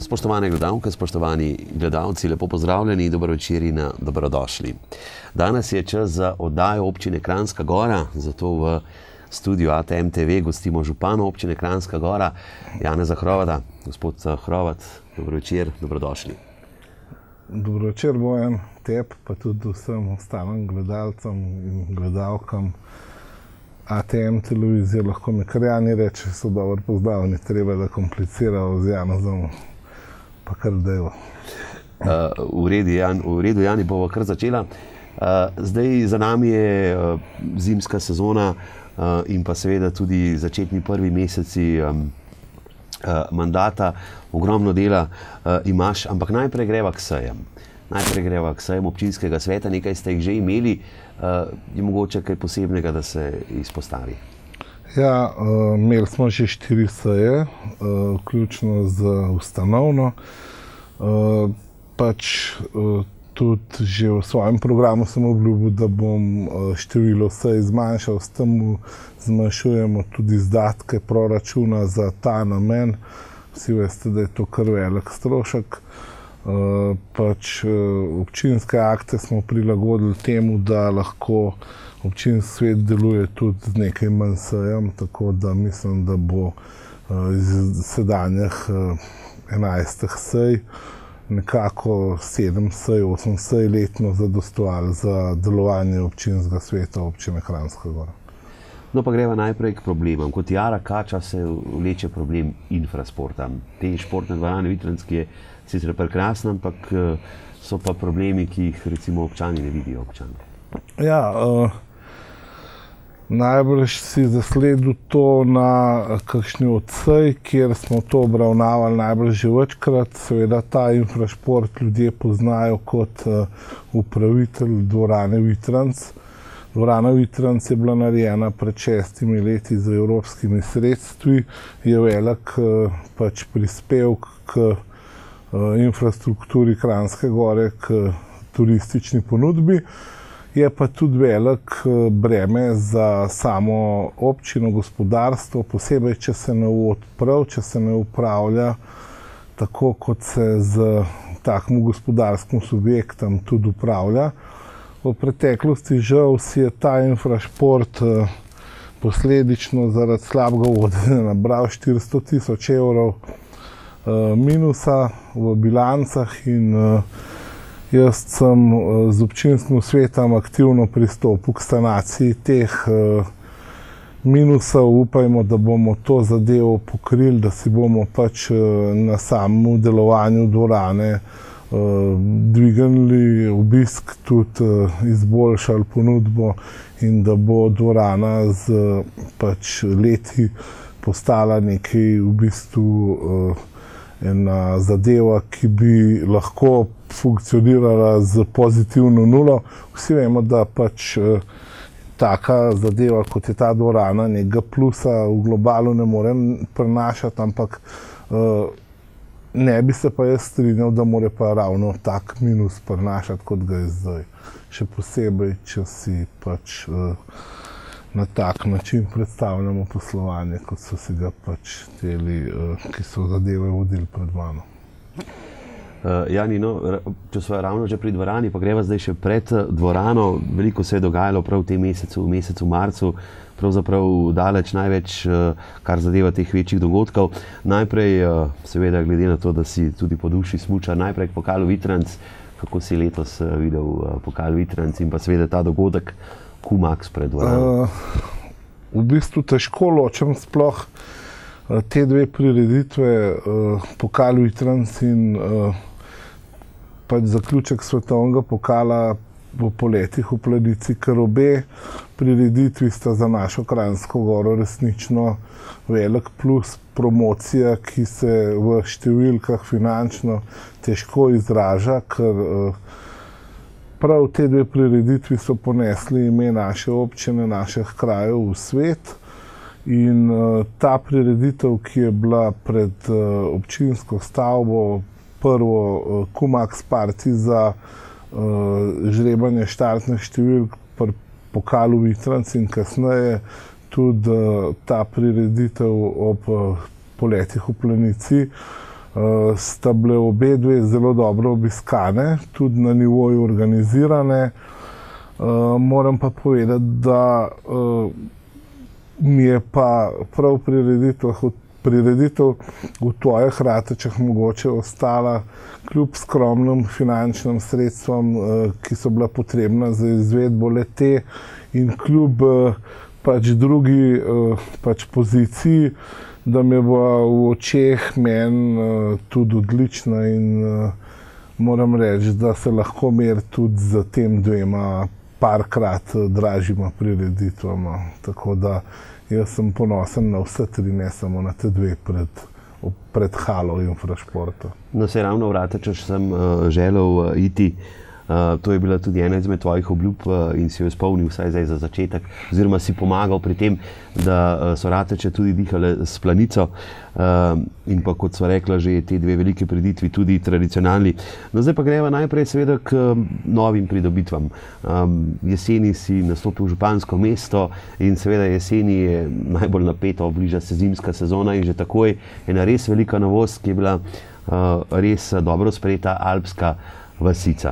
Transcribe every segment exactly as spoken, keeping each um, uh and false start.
Spoštovane gledalke, spoštovani gledalci, lepo pozdravljeni, dobro večer in dobrodošli. Danes je čas za oddajo občine Kranjska Gora, zato v studiu A T M T V gostimo župana občine Kranjska Gora, Janeza Hrovata. Gospod Hrovat, dobro večer, dobrodošli. Dobro večer, Bojan, tebi, pa tudi vsem ostalim gledalcem in gledalkam A T M televizije. Lahko mi kar Jani reče, so dobro pozdravljeni, treba da kompliciramo z Janezom, pa kar dejvo. Uh, v redu, Jan, v redu, Jani, bomo kar začela. Uh, zdaj za nami je uh, zimska sezona uh, in pa seveda tudi začetni prvi meseci um, uh, mandata. Ogromno dela uh, imaš, ampak najprej greva k sejem. Najprej greva k sejem občinskega sveta, nekaj ste jih že imeli. Uh, je mogoče kaj posebnega, da se izpostavi? Ja, uh, imeli smo že štiri seje, uh, vključno z ustanovno. Uh, pač uh, tudi že v svojem programu sem obljubil, da bom uh, število sej zmanjšal, s tem zmanjšujemo tudi izdatke proračuna za ta namen. Vsi veste, da je to kar velik strošek. Uh, pač uh, občinske akte smo prilagodili temu, da lahko občinski svet deluje tudi z nekaj manj sejem, tako da mislim, da bo uh, iz sedanjih uh, enajstih sej nekako sedem sej, osem sej letno zadostovali za delovanje občinskega sveta občine Kranjska Gora. No, pa greva najprej k problemom. Kot jara kača se vleče problem infrasporta. Te športne dvorane Vitranski je sicer prekrasna, ampak so pa problemi, ki jih recimo občani ne vidijo občani. Ja, uh, najbrž si zasledil to na kakšni od sej, kjer smo to obravnavali najbrž že večkrat. Seveda ta infrasport ljudje poznajo kot uh, upravitelj dvorane Vitranc. Dvorana Vitranc je bila narejena pred šestimi leti z evropskimi sredstvi, je velik uh, pač prispevek k infrastrukturi Kranjske Gore, k turistični ponudbi. Je pa tudi velik breme za samo občino, gospodarstvo, posebej, če se ne odprav, če se ne upravlja tako, kot se z takim gospodarskim subjektom tudi upravlja. V preteklosti žal si je ta infrasport posledično zaradi slabega vodenja nabral štiristo tisoč evrov minusa v bilancah in jaz sem z občinskim svetom aktivno pristopil k sanaciji teh minusov. Upajmo, da bomo to zadevo pokrili, da si bomo pač na samem delovanju dvorane dvignili obisk, tudi izboljšali ponudbo in da bo dvorana z pač leti postala nekaj v bistvu ena zadeva, ki bi lahko funkcionirala z pozitivno nulo. Vsi vemo, da pač taka zadeva, kot je ta dvorana, nekega plusa v globalu ne more prenašati, ampak ne bi se pa jaz strinjal, da more pa ravno tak minus prenašati, kot ga je zdaj. Še posebej, če si pač na tak način predstavljamo poslovanje, kot so si ga pač teli, ki so zadeve vodili pred mano. Uh, Jani, no, če smo ravno že pri dvorani, pa greva zdaj še pred dvorano. Veliko se je dogajalo prav v tem mesecu, v mesecu marcu, pravzaprav daleč največ, kar zadeva teh večjih dogodkov. Najprej, seveda, glede na to, da si tudi po duši smučar, najprej k pokalu Vitranc. Kako si letos videl pokal Vitranc in pa seveda ta dogodek Kumax pred dvorano? Uh, v bistvu težko ločem sploh uh, te dve prireditve, uh, pokal Vitranc in uh, pač zaključek svetovnega pokala v poletih v Planici, ker obe prireditvi sta za našo Kranjsko Goro resnično velik plus, promocija, ki se v številkah finančno težko izraža, ker uh, prav te dve prireditvi so ponesli ime naše občine, naših krajev v svet. In uh, ta prireditev, ki je bila pred uh, občinsko stavbo, prvo uh, Kumax party za uh, žrebanje štartnih številk pri pokalu Vitranc in kasneje tudi uh, ta prireditev ob uh, poletih v Planici, uh, sta bile obe dve zelo dobro obiskane, tudi na nivoju organizirane. Moram pa povedati, da mi je pa prav prireditev, prireditev v tvojih Ratečah mogoče ostala kljub skromnim finančnim sredstvom, ki so bila potrebna za izvedbo le-te, in kljub pač drugi pač poziciji, da mi je bila v očeh meni tudi odlična, in moram reči, da se lahko meri tudi z tem dvema parkrat dražjima prireditvama. Tako da jaz sem ponosen na vse tri, ne samo na te dve pred, pred halo Infrašporta. No, se ravno v Ratečah sem uh, želel uh, iti. Uh, to je bila tudi ena izmed tvojih obljub uh, in si jo izpolnil vsaj zdaj za začetek, oziroma si pomagal pri tem, da uh, so Rateče tudi dihale s Planico uh, in pa, kot sva rekla, že te dve velike prireditvi tudi tradicionalni. No, zdaj pa greva najprej seveda k um, novim pridobitvam. Um, jeseni si nastopil v župansko mesto in seveda jeseni je najbolj napeto, bliža se zimska sezona in že takoj ena res velika novost, ki je bila uh, res dobro sprejeta, Alpska vasica.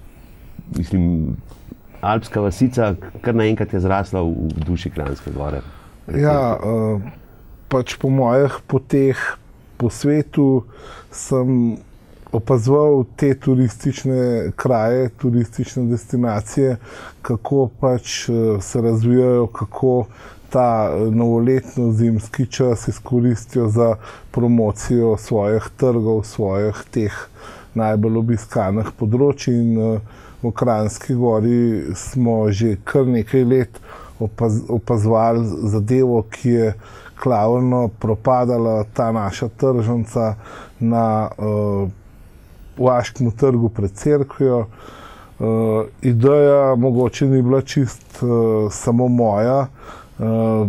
Mislim, Alpska vasica kar naenkrat je zrasla v, v duši Kranjske Gore. Ja, uh, pač po mojih poteh po svetu sem opazoval te turistične kraje, turistične destinacije, kako pač uh, se razvijajo, kako ta novoletno zimski čas izkoristijo za promocijo svojih trgov, svojih teh najbolj obiskanih področij, in uh, v Kranjski Gori smo že kar nekaj let opaz, opazovali zadevo, ki je klavrno propadala, ta naša tržnica na uh, Vaškem trgu pred cerkvijo. Uh, ideja mogoče ni bila čist uh, samo moja, uh,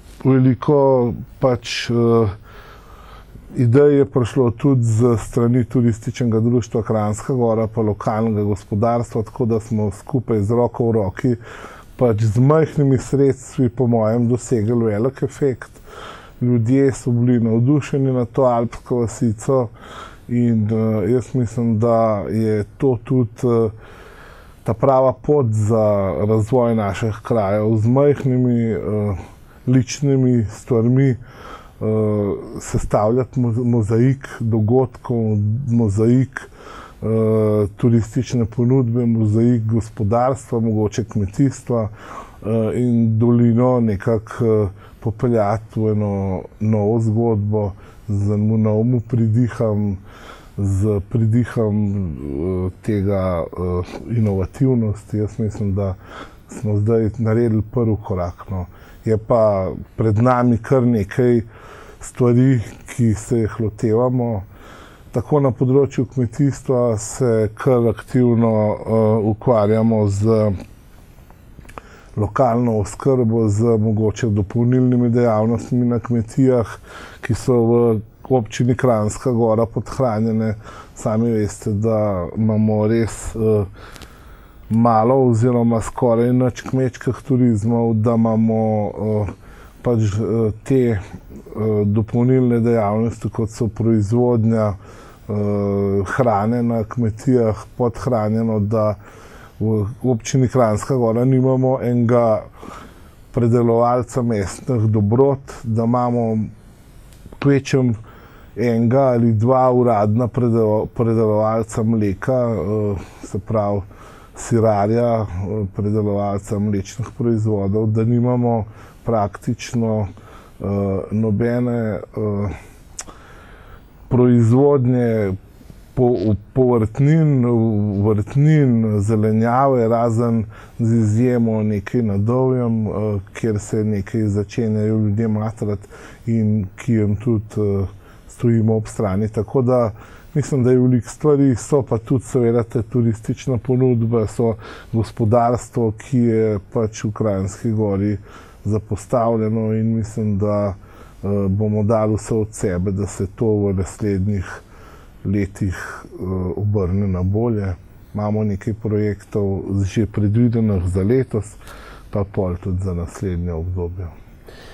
veliko pač uh, idej je prišlo tudi z strani Turističnega društva Kranjska Gora pa lokalnega gospodarstva, tako da smo skupaj z roko v roki pač z majhnimi sredstvi po mojem dosegli velik efekt. Ljudje so bili navdušeni na to Alpsko vasico in uh, jaz mislim, da je to tudi uh, ta prava pot za razvoj naših krajev z majhnimi uh, ličnimi stvarmi, Uh, sestavljati mozaik dogodkov, mozaik uh, turistične ponudbe, mozaik gospodarstva, mogoče kmetijstva uh, in dolino nekako uh, popeljati v eno novo zgodbo z novim pridihom, z pridihom uh, tega uh, inovativnosti. Jaz mislim, da smo zdaj naredili prvi korak. No. Je pa pred nami kar nekaj stvari, ki se jih lotevamo. Tako na področju kmetijstva se kar aktivno uh, ukvarjamo z lokalno oskrbo, z mogoče dopolnilnimi dejavnostmi na kmetijah, ki so v občini Kranjska Gora podhranjene. Sami veste, da imamo res uh, malo oziroma skoraj nič kmečkih turizmov, da imamo uh, pač uh, te uh, dopolnilne dejavnosti, kot so proizvodnja uh, hrane na kmetijah, podhranjeno, da v občini Kranjska Gora nimamo enega predelovalca mestnih dobrot, da imamo kvečem enega ali dva uradna predelo, predelovalca mleka, uh, se pravi sirarja, predelovalca mlečnih proizvodov, da nimamo praktično uh, nobene uh, proizvodnje po, povrtnin, vrtnin, zelenjave, razen z izjemo nekaj na Dovjem, uh, kjer se nekaj začenjajo ljudje matrati in ki jim tudi uh, stojimo ob strani. Tako da mislim, da je veliko stvari, so pa tudi seveda te turistična ponudba, so gospodarstvo, ki je pač v Kranjski Gori zapostavljeno, in mislim, da uh, bomo dali vse od sebe, da se to v naslednjih letih uh, obrne na bolje. Imamo nekaj projektov že predvidenih za letos, pa pol tudi za naslednje obdobje.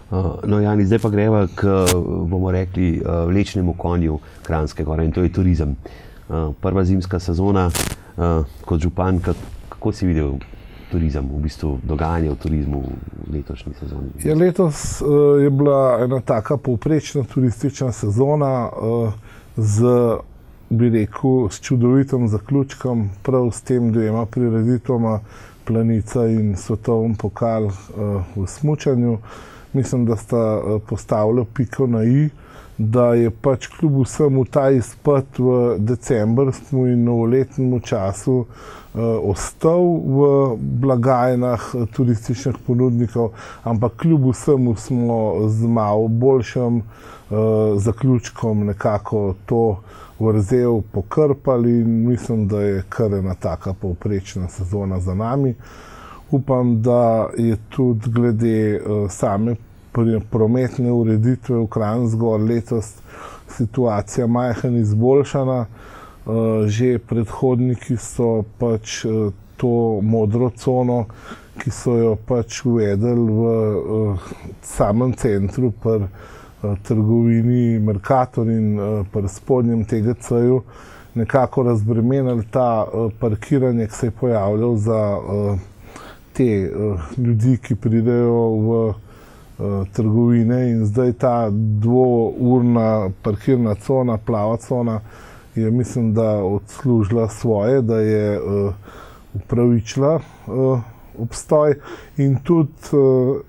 No, Jani, zdaj pa greva k, bomo rekli, vlečnemu konju Kranjske Gore in to je turizem. Prva zimska sezona, kot župan, kako si videl turizem, v bistvu dogajanje v turizmu v letošnji sezoni? Ja, letos je bila ena taka povprečna turistična sezona z, bi rekel, s čudovitim zaključkom, prav s tem dvema prireditvama, Planica in svetovni pokal v smučanju. Mislim, da sta postavila piko na i, da je pač kljub vsemu ta izpad v decembrskemu in novoletnemu času ostal v blagajnah turističnih ponudnikov, ampak kljub vsemu smo z malo boljšim zaključkom nekako to vrzel pokrpali in mislim, da je kar ena taka povprečna sezona za nami. Upam, da je tudi glede same prometne ureditve v Kranjski Gori letos situacija majhen izboljšana. Že predhodniki so pač to modro cono, ki so jo pač uvedli v samem centru pri trgovini Mercator in pri spodnjem T G C-ju, nekako razbremenili ta parkiranje, ki se je pojavljal za te ljudi, ki pridejo v trgovine in zdaj ta dvourna parkirna cona, plava cona, je mislim, da odslužila svoje, da je upravičila obstoj in tudi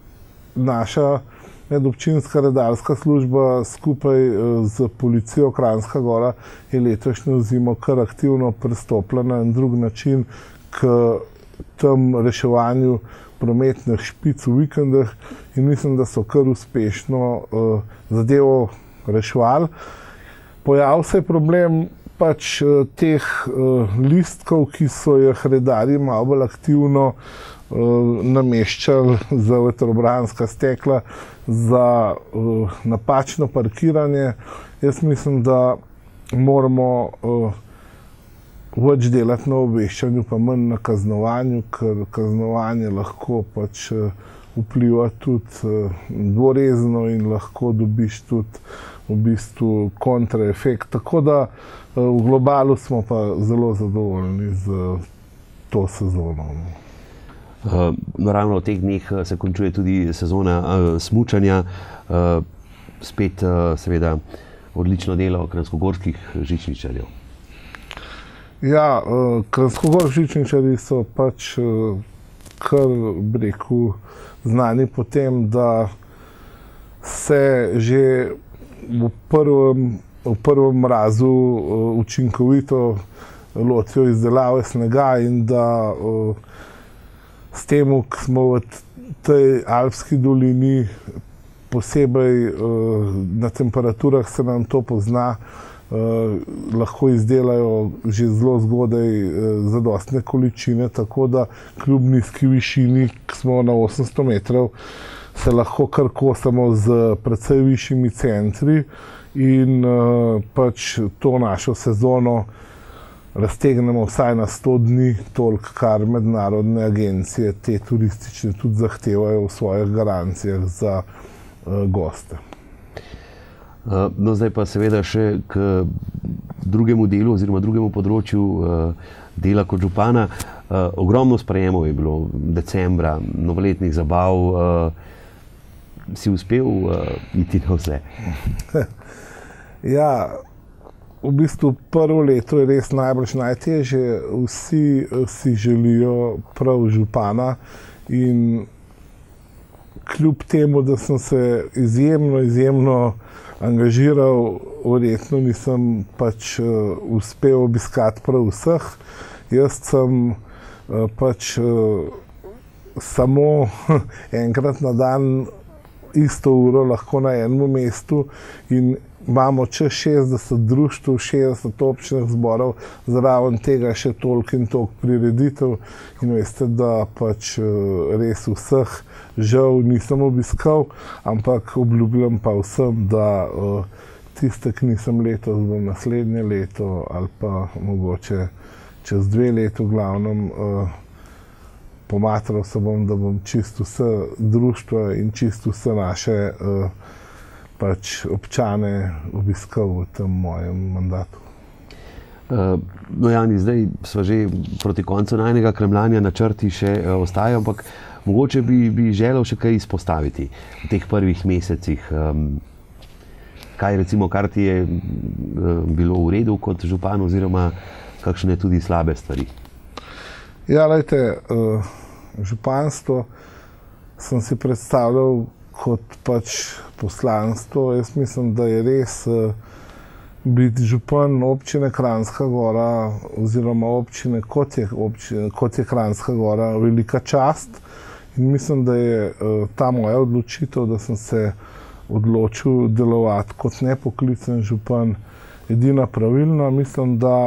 naša medobčinska redarska služba skupaj z policijo Kranjska Gora je letošnjo zimo kar aktivno pristopila na en drug način k tem reševanju prometnih špic v vikendih in mislim, da so kar uspešno zadevo reševali. Pojavil se je problem pač teh listkov, ki so jih redarji malo bolj aktivno nameščali za vetrobranska stekla, za napačno parkiranje. Jaz mislim, da moramo več delati na obveščanju, pa manj na kaznovanju, ker kaznovanje lahko pač vpliva tudi dvorezno in lahko dobiš tudi v bistvu kontraefekt. Tako da v globalu smo pa zelo zadovoljni z to sezono. No, ravno v teh dneh se končuje tudi sezona smučanja. Spet seveda odlično delo kranjskogorskih žičničarjev. Ja, kranjskogorski žičničarji so pač kar, bi rekel, znani po tem, da se že v prvem, v prvem mrazu učinkovito lotijo izdelave snega in da s tem, ko smo v tej alpski dolini, posebej na temperaturah se nam to pozna, lahko izdelajo že zelo zgodaj zadostne količine, tako da kljub nizki višini, ki smo na osemsto metrov, se lahko kar kosamo z precej višjimi centri in pač to našo sezono raztegnemo vsaj na sto dni, toliko, kar mednarodne agencije, te turistične, tudi zahtevajo v svojih garancijah za goste. No, zdaj pa seveda še k drugemu delu oziroma drugemu področju dela kot župana. Ogromno sprejemov je bilo decembra, novoletnih zabav. Si uspel iti na vse? Ja, v bistvu prvo leto je res najbrž najtežje. Vsi si želijo prav župana in kljub temu, da sem se izjemno, izjemno angažiral, verjetno nisem pač uspel obiskati prav vseh. Jaz sem pač samo enkrat na dan isto uro lahko na enem mestu in imamo čez šestdeset društev, šestdeset občnih zborov, zraven tega še toliko in toliko prireditev in veste, da pač res vseh žal nisem obiskal, ampak obljubljam pa vsem, da tiste, ki nisem letos, bom naslednje leto ali pa mogoče čez dve leti v glavnem pomatral se bom, da bom čisto vse društva in čisto vse naše pač občane obiskal v tem mojem mandatu. No, Jani, zdaj smo že proti koncu najnega kremljanja, načrti še ostajajo, ampak mogoče bi, bi želel še kaj izpostaviti v teh prvih mesecih. Kaj recimo, kar ti je bilo v redu kot župan oziroma kakšne tudi slabe stvari? Ja, lejte, županstvo sem si predstavljal kot pač poslanstvo. Jaz mislim, da je res biti župan občine Kranjska Gora oziroma občine kot je, občine, kot je Kranjska Gora velika čast. In mislim, da je ta moja odločitev, da sem se odločil delovati kot nepoklicen župan, edina pravilna. Mislim, da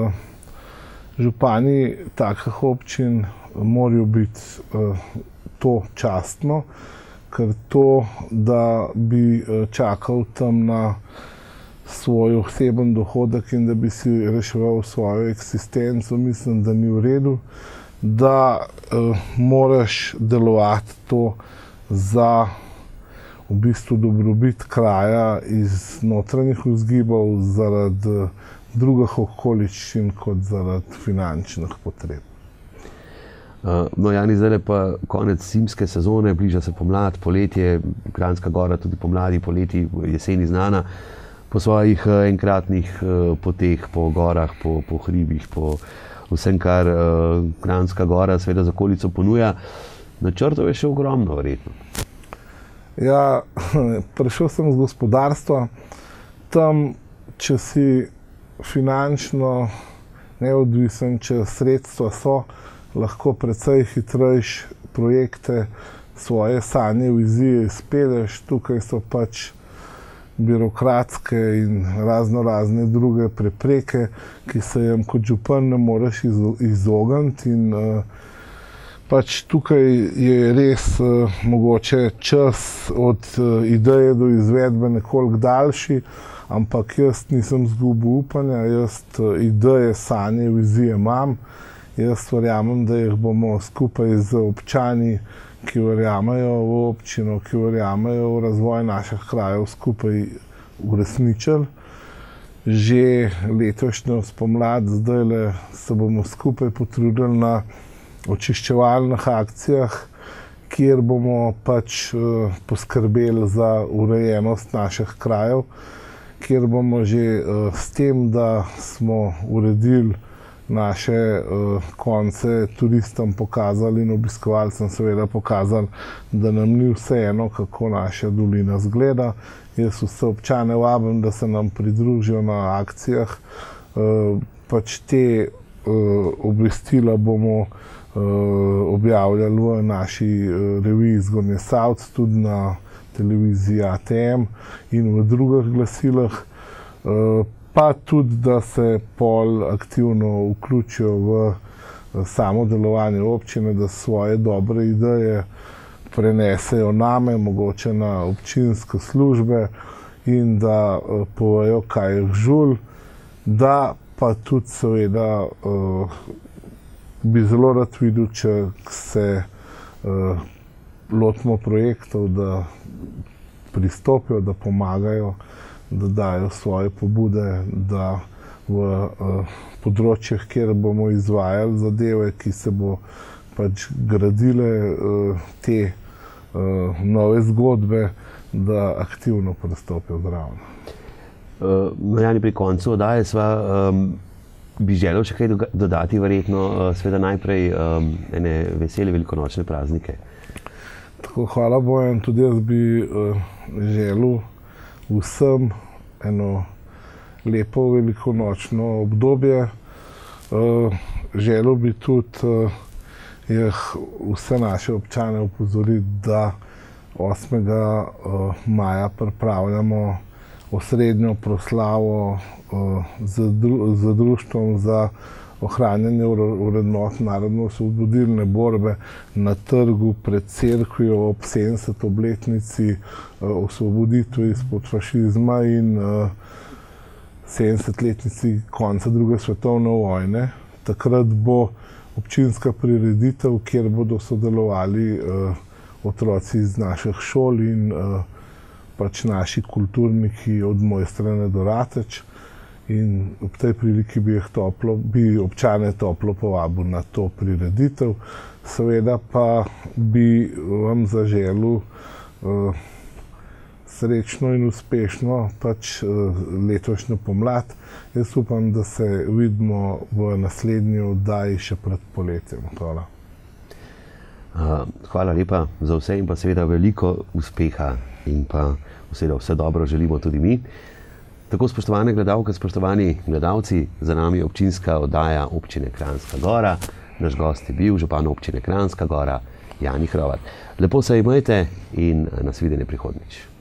župani takih občin morajo biti to častno, ker to, da bi čakal tam na svoj oseben dohodek in da bi si reševal svojo eksistenco, mislim, da ni v redu, da uh, moraš delovati to za v bistvu dobrobit kraja iz notranjih vzgibov zaradi drugih okoliščin kot zaradi finančnih potreb. Uh, no, Jani, zdaj pa konec zimske sezone, bliža se pomlad, poletje, Kranjska Gora tudi pomladi, poleti, jeseni znana po svojih uh, enkratnih uh, poteh, po gorah, po, po hribih, po vsem, kar uh, Kranjska Gora seveda za okolico ponuja. Načrtov je še ogromno, verjetno. Ja, prišel sem z gospodarstva. Tam, če si finančno neodvisen, če sredstva so, lahko precej hitrejš projekte, svoje sanje, vizije izpelješ. Tukaj so pač birokratske in razno razne druge prepreke, ki se jim kot župan ne moreš izogniti. In uh, pač tukaj je res uh, mogoče čas od uh, ideje do izvedbe nekoliko daljši, ampak jaz nisem izgubil upanja, jaz uh, ideje, sanje, vizije imam. Jaz verjamem, da jih bomo skupaj z občani, ki verjamejo v občino, ki verjamejo v razvoj naših krajev, skupaj uresničili. Že letošnjo spomlad, zdajle se bomo skupaj potrudili na očiščevalnih akcijah, kjer bomo pač uh, poskrbeli za urejenost naših krajev, kjer bomo že uh, s tem, da smo uredili naše uh, konce turistom pokazali in obiskovalcem seveda pokazali, da nam ni vseeno, kako naša dolina zgleda. Jaz vse občane vabim, da se nam pridružijo na akcijah. Uh, pač te uh, obvestila bomo uh, objavljali v naši uh, reviji Zgornji Savc, tudi na televiziji A T M in v drugih glasilah. Uh, pa tudi, da se pol aktivno vključijo v samo delovanje občine, da svoje dobre ideje prenesejo name, mogoče na občinske službe in da povejo, kaj jih žul, da pa tudi seveda uh, bi zelo rad videl, če se uh, lotimo projektov, da pristopijo, da pomagajo, da dajo svoje pobude, da v uh, področjih, kjer bomo izvajali zadeve, ki se bo pač gradile uh, te uh, nove zgodbe, da aktivno pristopijo zraven. Uh, Jani, pri koncu oddaje sva um, bi želel še kaj dodati, verjetno uh, sveda najprej um, ene vesele velikonočne praznike. Tako, hvala Bojan, tudi jaz bi uh, želel vsem eno lepo velikonočno obdobje. Uh, želel bi tudi uh, jih vse naše občane opozoriti, da osmega maja pripravljamo osrednjo proslavo uh, z, dru z društvom za ohranjanje vrednot narodno-osvobodilne borbe na trgu pred cerkvijo ob sedemdeseti obletnici uh, osvoboditve izpod fašizma in uh, sedemdesetletnici konca druge svetovne vojne. Takrat bo občinska prireditev, kjer bodo sodelovali otroci iz naših šol in pač naši kulturniki od Mojstrane do Rateč. In ob tej priliki bi, toplo, bi občane toplo povabil na to prireditev. Seveda pa bi vam zaželil uh, srečno in uspešno pač, uh, letošnjo pomlad. Jaz upam, da se vidimo v naslednji oddaji še pred poletjem. Hvala. Uh, hvala lepa za vse in pa seveda veliko uspeha in pa seveda vse dobro želimo tudi mi. Tako, spoštovane gledalke, spoštovani gledalci, za nami je občinska oddaja Občine Kranjska Gora. Naš gost je bil župan občine Kranjska Gora, Jani Hrovat. Lepo se imejte in nasvidenje prihodnjič.